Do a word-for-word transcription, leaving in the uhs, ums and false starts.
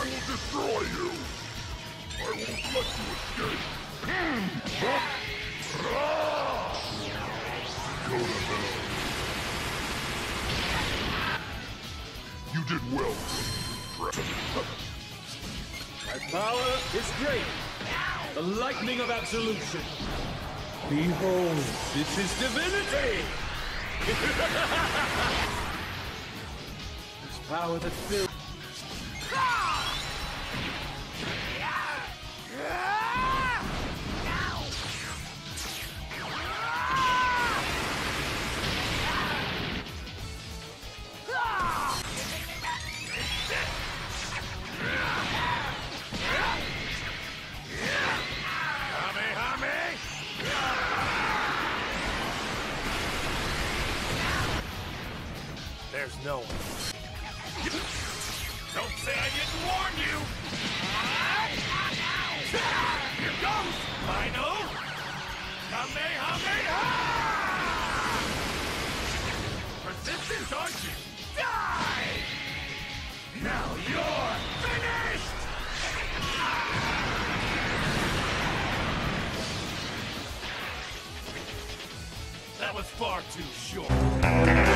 will destroy you! I won't let you escape! Go to hell. You did well, friend. My power is great. The lightning of absolution. Behold, this is divinity! This power that fills... There's no one. Don't say I didn't warn you! Here goes! Final! Kamehameha! Persistent, aren't you? Die! Now you're finished! That was far too short.